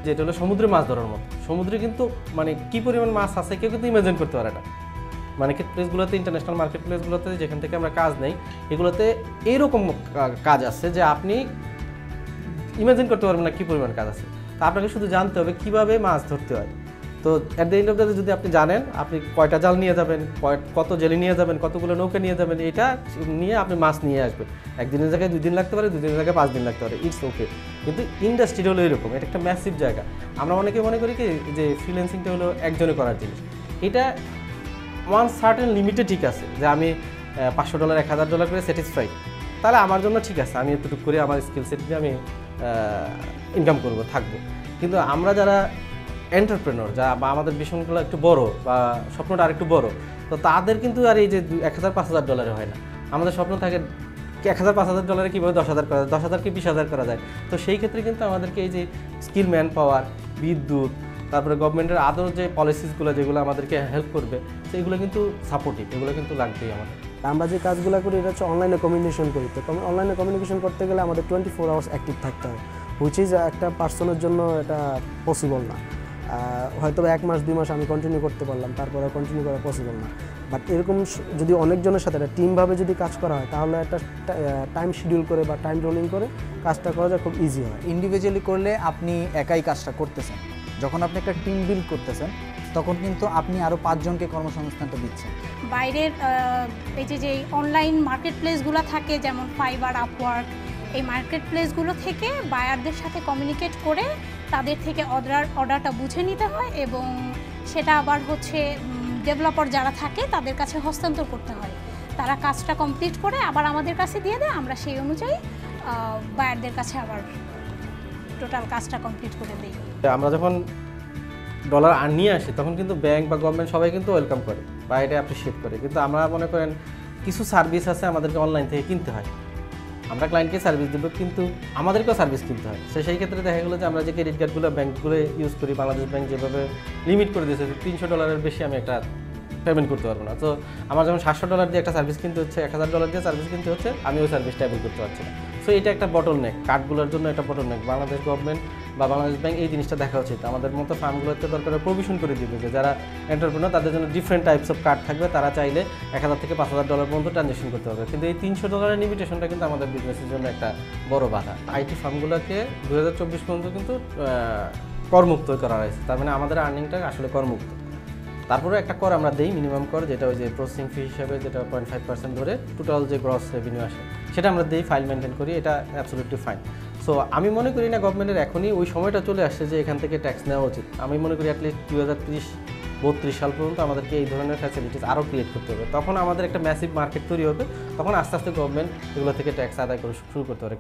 যেটা হলো সমুদ্রে মাছ ধরার মতো। সমুদ্রে কিন্তু মানে কী পরিমাণ মাছ আছে কেউ কিন্তু ইমাজিন করতে পারে না। মার্কেট প্লেসগুলোতে, ইন্টারন্যাশনাল মার্কেট প্লেসগুলোতে যেখান থেকে আমরা কাজ নেই, এগুলোতে এইরকম কাজ আছে যে আপনি ইমাজিন করতে পারবেন না কী পরিমাণ কাজ আছে। তা আপনাকে শুধু জানতে হবে কীভাবে মাছ ধরতে হয়। তো at the end of the day যদি আপনি জানেন আপনি কয়টা জাল নিয়ে যাবেন, কত জেলি নিয়ে যাবেন, কতগুলো নৌকা নিয়ে যাবেন, এটা নিয়ে আপনি মাছ নিয়ে আসবেন। একদিনের জায়গায় 2 দিন লাগতে পারে, 2 দিনের জায়গায় 5 দিন লাগতে পারে, ইটস ওকে। কিন্তু ইন্ডাস্ট্রি হলো এরকম, এটা একটা ম্যাসিভ জায়গা। আমরা অনেকে মনে করি কি যে ফ্রিল্যান্সিংটা হলো একজনে করার জিনিস। এটা ওয়ান সার্টেন লিমিটে ঠিক আছে যে আমি $500 $1000 করে স্যাটিসফাইড, তাহলে আমার জন্য ঠিক আছে, আমি এতটুকু করে আমার স্কিল সেট দিয়ে আমি ইনকাম করবো, থাকবো। কিন্তু আমরা যারা এন্টারপ্রেনর, যা বা আমাদের ভীষণগুলো একটু বড় বা স্বপ্নটা আর একটু বড়, তো তাদের কিন্তু আর এই যে $1000-5000 হয় না। আমাদের স্বপ্ন থাকে $1000-5000 কীভাবে 10,000 করা যায়, 10,000 কি 20,000 করা যায়। তো সেই ক্ষেত্রে কিন্তু আমাদেরকে এই যে স্কিল, ম্যান পাওয়ার, বিদ্যুৎ, তারপরে গভর্নমেন্টের আদৌ যে পলিসিসগুলো যেগুলো আমাদেরকে হেল্প করবে, সেইগুলো কিন্তু সাপোর্টিভ, এগুলো কিন্তু লাগবেই আমাদের। আমরা যে কাজগুলো করি এটা হচ্ছে অনলাইনে কমিউনিকেশন করি। তো অনলাইনে কমিউনিকেশন করতে গেলে আমাদের 24 আওয়ার্স অ্যাক্টিভ থাকতে হয়, হুইচ ইজ একটা পার্সনের জন্য এটা পসিবল না। হয়তো 1 মাস 2 মাস আমি কন্টিনিউ করতে পারলাম, তারপরে কন্টিনিউ করা পসিবল না। বাট এরকম যদি অনেকজনের সাথে একটা টিমভাবে যদি কাজ করা হয়, তাহলে একটা টাইম শিডিউল করে বা টাইম রোলিং করে কাজটা করা যায়, খুব ইজি হয়। ইন্ডিভিজুয়ালি করলে আপনি একাই কাজটা করতেছেন, যখন আপনি একটা টিম বিল্ড করতেছেন তখন কিন্তু আপনি আরও 5 জনকে কর্মসংস্থানটা দিচ্ছেন। বাইরের এই যে অনলাইন মার্কেট প্লেসগুলো থাকে, যেমন ফাইবার, আপওয়ার্ক, এই মার্কেট প্লেসগুলো থেকে বায়ারদের সাথে কমিউনিকেট করে তাদের থেকে অর্ডারটা বুঝে নিতে হয় এবং সেটা আবার হচ্ছে ডেভেলপার যারা থাকে তাদের কাছে হস্তান্তর করতে হয়। তারা কাজটা কমপ্লিট করে আবার আমাদের কাছে দিয়ে দেয়, আমরা সেই অনুযায়ী বায়ারদের কাছে আবার টোটাল কাজটা কমপ্লিট করে দিই। আমরা যখন ডলার নিয়ে আসি তখন কিন্তু ব্যাংক বা গভর্নমেন্ট সবাই কিন্তু ওয়েলকাম করে বা এটা অ্যাপ্রিসিয়েট করে। কিন্তু আমরা মনে করেন কিছু সার্ভিস আছে আমাদেরকে অনলাইন থেকে কিনতে হয়। আমরা ক্লায়েন্টকে সার্ভিস দেবো কিন্তু আমাদেরকেও সার্ভিস কিনতে হয়। সেই ক্ষেত্রে দেখা গেলো যে আমরা যে ক্রেডিট কার্ডগুলো ব্যাংকগুলো ইউজ করি, বাংলাদেশ ব্যাংক যেভাবে লিমিট করে দিয়েছে $300 বেশি আমি একটা পেমেন্ট করতে পারবো না। তো আমার যখন $700 দিয়ে একটা সার্ভিস কিনতে হচ্ছে, $1000 দিয়ে সার্ভিস কিনতে হচ্ছে, আমি ওই সার্ভিসটা অ্যাভেল করতে পারছি না। সো এটা একটা বটল নেক, কার্ডগুলোর জন্য একটা বটল নেক। বাংলাদেশ গভর্নমেন্ট বা বাংলাদেশ ব্যাংক এই জিনিসটা দেখা উচিত। আমাদের মতো ফার্মগুলোতে দরকার প্রভিশন করে দিবে যে যারা এন্টারপ্রেনার তাদের জন্য ডিফারেন্ট টাইপস অফ কার্ড থাকবে, তারা চাইলে $1000 থেকে $5000 পর্যন্ত ট্রানজ্যাকশন করতে পারবে। কিন্তু এই $300 লিমিটেশনটা কিন্তু আমাদের বিজনেসের জন্য একটা বড় বাধা। আইটি ফার্মগুলোকে 2024 পর্যন্ত কিন্তু করমুক্ত করা হয়েছে, তার মানে আমাদের আর্নিংটা আসলে করমুক্ত। তারপরে একটা কর আমরা দেই, মিনিমাম কর, যেটা ওই যে প্রসেসিং ফি হিসাবে যেটা 0.5% ধরে টোটাল যে গ্রস রেভিনিউ আসে সেটা আমরা দিই, ফাইল মেনটেন করি, এটা অ্যাবসলিউটলি ফাইন। সো আমি মনে করি না গভর্নমেন্টের এখনই ওই সময়টা চলে আসছে যে এখান থেকে ট্যাক্স নেওয়া উচিত। আমি মনে করি অ্যাটলিস্ট 2030-32 সাল পর্যন্ত আমাদেরকে এই ধরনের ফ্যাসিলিটিস আরও ক্রিয়েট করতে হবে। তখন আমাদের একটা ম্যাসিভ মার্কেট তৈরি হবে, তখন আস্তে আস্তে গভর্নমেন্ট এগুলো থেকে ট্যাক্স আদায় করে শুরু করতে পারে।